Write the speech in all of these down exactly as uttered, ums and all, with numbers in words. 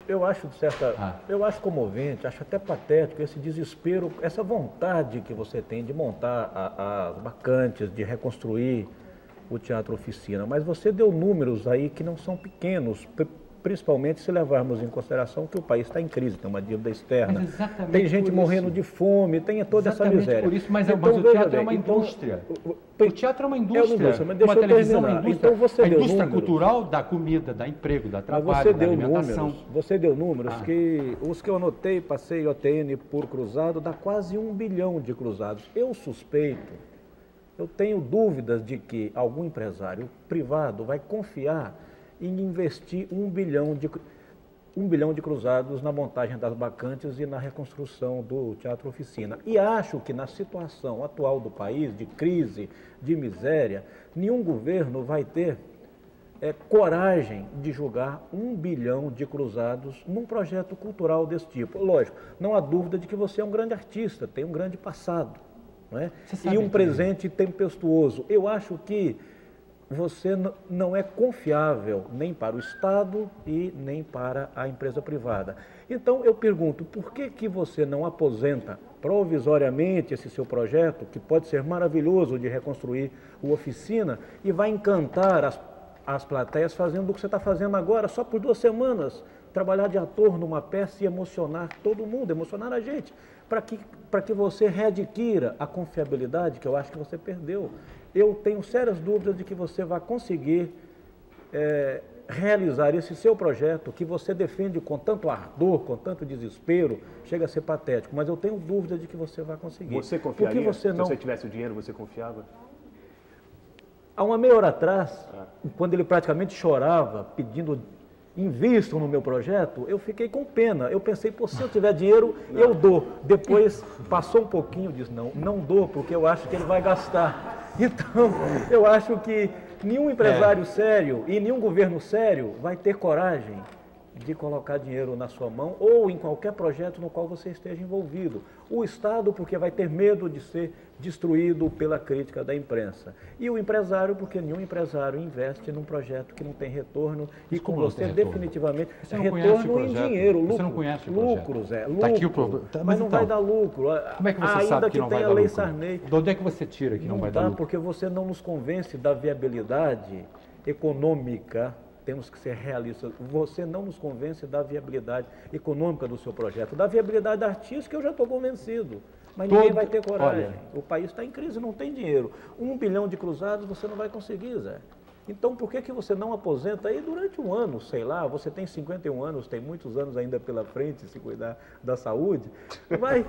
Eu acho, de certa, Ah. eu acho comovente, acho até patético esse desespero, essa vontade que você tem de montar a- as bacantes, de reconstruir o Teatro Oficina. Mas você deu números aí que não são pequenos, pri- principalmente se levarmos em consideração que o país está em crise, tem uma dívida externa, Mas exatamente tem gente por morrendo isso. de fome, tem toda Exatamente essa miséria. por isso, mas, é- Então, mas o veja teatro é bem, uma então, indústria. o- o- O teatro é uma É uma indústria, indústria, mas deixa uma eu televisão é uma terminar. indústria. Então você a deu indústria números. cultural dá comida, dá emprego, dá Mas trabalho, você dá deu alimentação. números, você deu números Ah. que os que eu anotei, passei O T N por cruzado, dá quase um bilhão de cruzados. Eu suspeito, eu tenho dúvidas de que algum empresário privado vai confiar em investir um bilhão de, um bilhão de cruzados na montagem das bacantes e na reconstrução do Teatro Oficina. E acho que na situação atual do país, de crise, de miséria, nenhum governo vai ter é, coragem de jogar um bilhão de cruzados num projeto cultural desse tipo. Lógico, não há dúvida de que você é um grande artista, tem um grande passado, não é? E um que... presente tempestuoso. Eu acho que você não é confiável nem para o Estado e nem para a empresa privada. Então eu pergunto, por que que você não aposenta provisoriamente esse seu projeto, que pode ser maravilhoso de reconstruir o Oficina, e vai encantar as, as plateias fazendo o que você está fazendo agora, só por duas semanas, trabalhar de ator numa peça e emocionar todo mundo, emocionar a gente, para que, para que você readquira a confiabilidade que eu acho que você perdeu. Eu tenho sérias dúvidas de que você vai conseguir é, realizar esse seu projeto, que você defende com tanto ardor, com tanto desespero, chega a ser patético, mas eu tenho dúvida de que você vai conseguir. Você confiaria? Porque você não... Se você tivesse o dinheiro, você confiava? Há uma meia hora atrás, ah. quando ele praticamente chorava, pedindo invistam no meu projeto, eu fiquei com pena. Eu pensei, pô, se eu tiver dinheiro, não. eu dou. Depois passou um pouquinho, disse, não, não dou, porque eu acho que ele vai gastar. Então, eu acho que nenhum empresário é. sério e nenhum governo sério vai ter coragem de colocar dinheiro na sua mão ou em qualquer projeto no qual você esteja envolvido. O Estado, porque vai ter medo de ser destruído pela crítica da imprensa. E o empresário, porque nenhum empresário investe num projeto que não tem retorno e com você definitivamente você não retorno em dinheiro, lucro, você não conhece o lucros, é, lucro, tá aqui o problema. Tá, mas, mas não então, vai dar lucro. Como é que você ainda sabe que, que não vai tenha dar lei lucro? Sarney. De onde é que você tira que não, não vai dá, dar lucro? Porque você não nos convence da viabilidade econômica. Temos que ser realistas. Você não nos convence da viabilidade econômica do seu projeto. Da viabilidade artística eu já estou convencido. Mas Todo... ninguém vai ter coragem. Olha... O país está em crise, não tem dinheiro. Um bilhão de cruzados você não vai conseguir, Zé. Então, por que que você não aposenta aí durante um ano, sei lá, você tem cinquenta e um anos, tem muitos anos ainda pela frente, se cuidar da saúde, vai,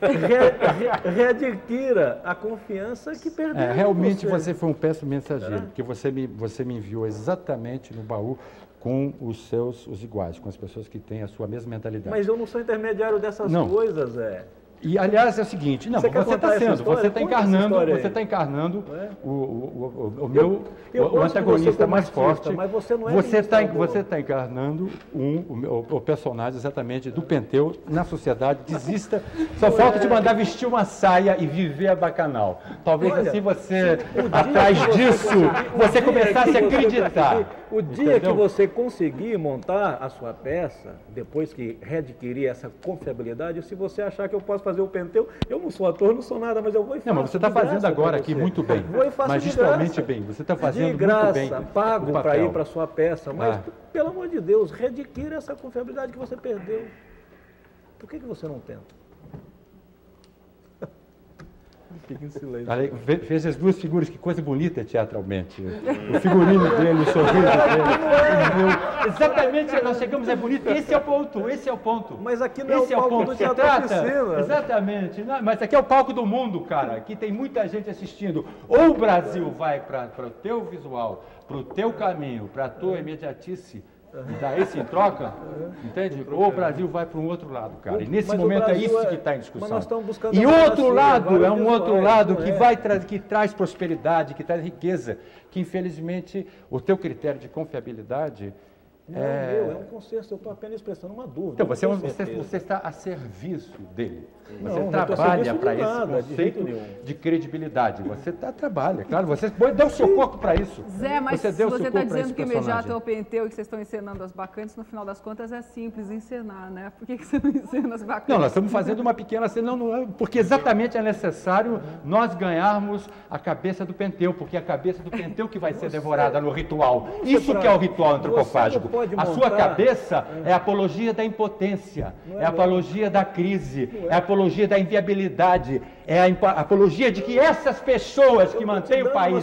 re, re, readquira a confiança que perdeu. É, realmente você. você foi um péssimo mensageiro, é? porque você me, você me enviou exatamente no baú com os seus, os iguais, com as pessoas que têm a sua mesma mentalidade. Mas eu não sou intermediário dessas não. coisas, Zé. E, aliás, é o seguinte, não, você está sendo, você está encarnando, você está encarnando é? o, o, o, o meu, eu, eu o antagonista mais artista, forte. Mas você não é Você está você tá encarnando um, o, o personagem exatamente do Penteu na sociedade. Desista, só falta te mandar vestir uma saia e viver a bacanal. Talvez Olha, assim você, atrás disso, você, você começasse a acreditar. O dia Entendeu? que você conseguir montar a sua peça, depois que readquirir essa confiabilidade, se você achar que eu posso fazer o Penteu, eu não sou ator, não sou nada, mas eu vou e faço. Não, mas você está fazendo agora aqui muito bem, vou e faço magistralmente bem, você está fazendo de graça, muito bem. Pago para ir para a sua peça, mas, ah. pelo amor de Deus, readquira essa confiabilidade que você perdeu. Por que que você não tenta? Fica em silêncio. Ale, fez as duas figuras, que coisa bonita teatralmente. O figurino dele, o sorriso dele. Exatamente, nós chegamos, é bonito. Esse é o ponto, esse é o ponto. Mas aqui não esse é o palco é o ponto. do Teatro Oficina. Exatamente. Não, mas aqui é o palco do mundo, cara. Aqui tem muita gente assistindo. Ou o Brasil vai para o teu visual, para o teu caminho, para a tua imediatice, e dá esse em troca, entende? Ou o Brasil vai para um outro lado, cara. E nesse mas momento é isso é... que está em discussão. Mas nós estamos buscando e outro lado é um visuais, outro lado que, é. vai tra que traz prosperidade, que traz riqueza, que infelizmente o teu critério de confiabilidade Não é meu, é um consenso, eu estou apenas expressando uma dúvida. Então, você, é um, você, você está a serviço dele. Você não, trabalha para esse nada, conceito de, de credibilidade. Você tá, trabalha, claro, você deu o seu corpo para isso. Zé, mas você você está dizendo que o imediato é o Penteu e que vocês estão encenando as bacantes, no final das contas é simples encenar, né? Por que, que você não encena as bacantes? Não, nós estamos fazendo uma pequena cena, não, não é, porque exatamente é necessário nós ganharmos a cabeça do Penteu, porque é a cabeça do Penteu que vai ser devorada no ritual. Isso que é o ritual antropofágico. A sua cabeça é a apologia da impotência, é a apologia da crise, é a apologia da inviabilidade, é a apologia de que essas pessoas que mantêm o país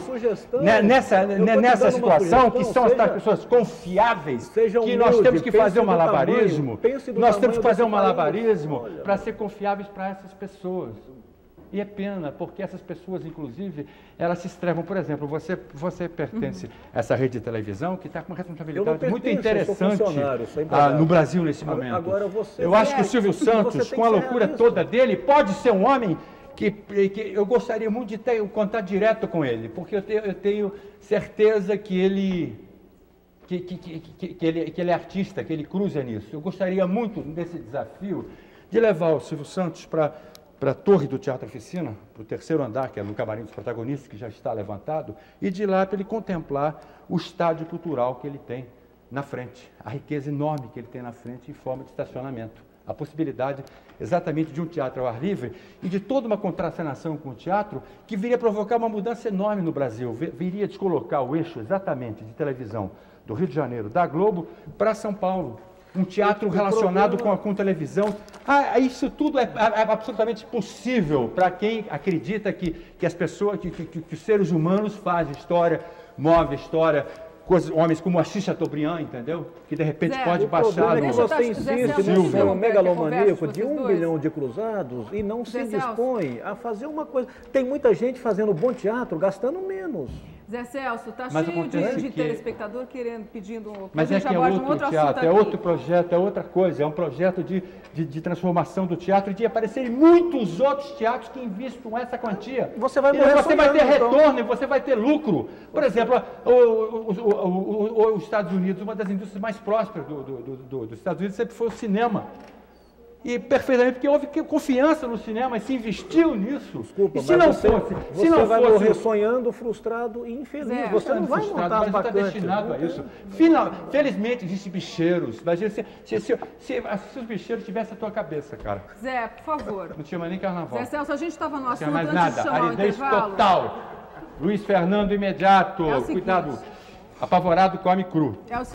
nessa, nessa situação, que são as pessoas confiáveis, que nós temos que fazer um malabarismo, nós temos que fazer um malabarismo para ser confiáveis para essas pessoas. E é pena, porque essas pessoas, inclusive, elas se estrevam. Por exemplo, você, você pertence uhum. a essa rede de televisão que está com uma responsabilidade muito interessante ah, no Brasil nesse momento. Agora você eu acho que o Silvio Santos, com a loucura toda dele, pode ser um homem que, que eu gostaria muito de ter, contar direto com ele, porque eu tenho, eu tenho certeza que ele, que, que, que, que, que, ele, que ele é artista, que ele cruza nisso. Eu gostaria muito, nesse desafio, de levar o Silvio Santos para... para a torre do Teatro Oficina, para o terceiro andar, que é no camarim dos protagonistas, que já está levantado, e de lá para ele contemplar o estádio cultural que ele tem na frente, a riqueza enorme que ele tem na frente em forma de estacionamento, a possibilidade exatamente de um teatro ao ar livre e de toda uma contracenação com o teatro que viria provocar uma mudança enorme no Brasil, viria descolocar o eixo exatamente de televisão do Rio de Janeiro, da Globo, para São Paulo. Um teatro relacionado com, a, com televisão. Ah, isso tudo é, é absolutamente possível para quem acredita que, que as pessoas, que, que, que os seres humanos fazem história, movem história, coisas, homens como Assis Chateaubriand, entendeu? Que de repente Zé, pode baixar no... Você insiste no sonho megalomaníaco de um bilhão de cruzados e não se dispõe a fazer uma coisa. Tem muita gente fazendo bom teatro, gastando menos. Zé Celso, está cheio de, de telespectador querendo, pedindo... Mas é que é outro, outro teatro, é outro projeto, é outra coisa, é um projeto de, de, de transformação do teatro e de aparecerem muitos outros teatros que investam essa quantia. Você vai, e você vai ter retorno, então. Você vai ter lucro. Por exemplo, o, o, o, o, os Estados Unidos, uma das indústrias mais prósperas do, do, do, dos Estados Unidos sempre foi o cinema. E perfeitamente, porque houve confiança no cinema e se investiu nisso. Desculpa, e se não você, fosse, você se não vai fosse, morrer sonhando, frustrado e infeliz. É, você não vai montar as bacantes. Está destinado a isso. Final, felizmente existem bicheiros. Imagina se, se, se, se, se os bicheiros tivessem a tua cabeça, cara. Zé, por favor. Não tinha mais nem carnaval. Zé Celso, a gente estava no assunto não tinha mais antes nada. de chamar Aridez o intervalo. total. Luiz Fernando imediato. É Cuidado. Apavorado come cru. É o